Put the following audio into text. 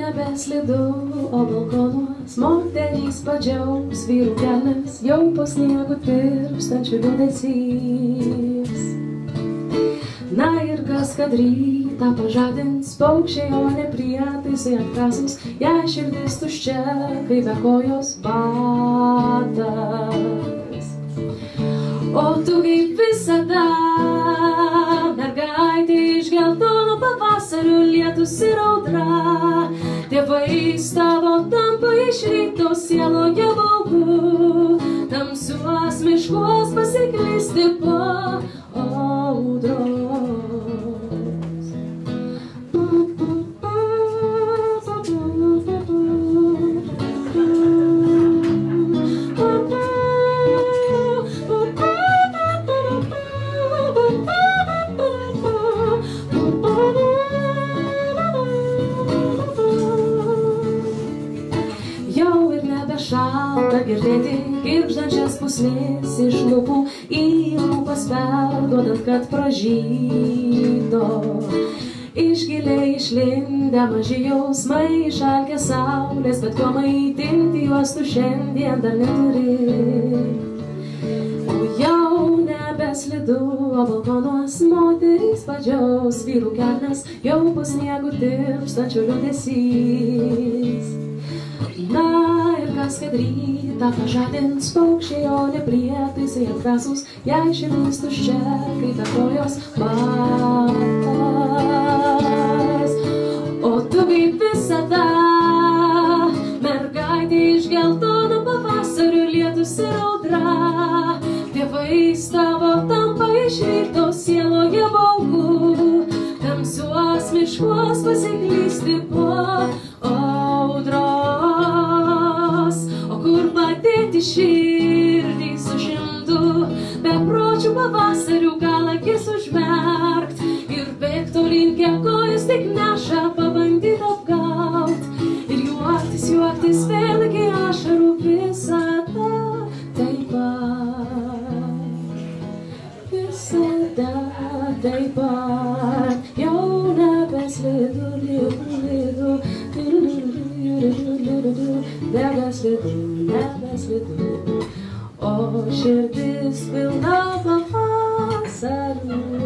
nebeslidu, o balkonuos moterys padžiaus, vyrų kelnes jau po sniegu tirpstančių liūdesys. Na ir kas, kad rytą pažadins paukščiai, o ne prietaisai atkasus, jei širdis tuščia, kaip be kojos batas. O tu kaip visada, mergaitė iš geltono pavasario, lietus ir audra. Tėvais tavo tampa iš ryto sieloje baugu, tamsiuos miškuos pasiklysti po audros. Šalta girdėti girgždančias pusnis iš lūpų į lūpas perduodant, kad pražydo. Iš giliai išlindę maži jausmai, išalkę saulės, bet kuo maitinti juos tu šiandien dar neturi. O jau nebeslidu, o balkonuos moterys padžiaus, vyrų kelnes jau po sniegu tirpstančių liūdesys. Na ir kas, kad rytą pažadins paukščiai, o ne prietaisai atgrasūs, jei širdis tuščia, kaip be kojos batas. O tu kaip visada, mergaitė iš geltono pavasario, lietus ir audra. Tėvais tavo tampa iš ryto sieloje baugu, tamsiuos miškuos pasiklysti po audros. Padėti širdį su šimtu bepročių pavasarių, gal akis užmerkt ir bėgt tolyn, kiek kojas tik neša, pabandyt apgaut ir juoktis, juoktis vėl iki ašarų, visada taip pat, visada taip pat, jau nebeslidu, lidu, nebeslidu, o širdis pilna pavasarių.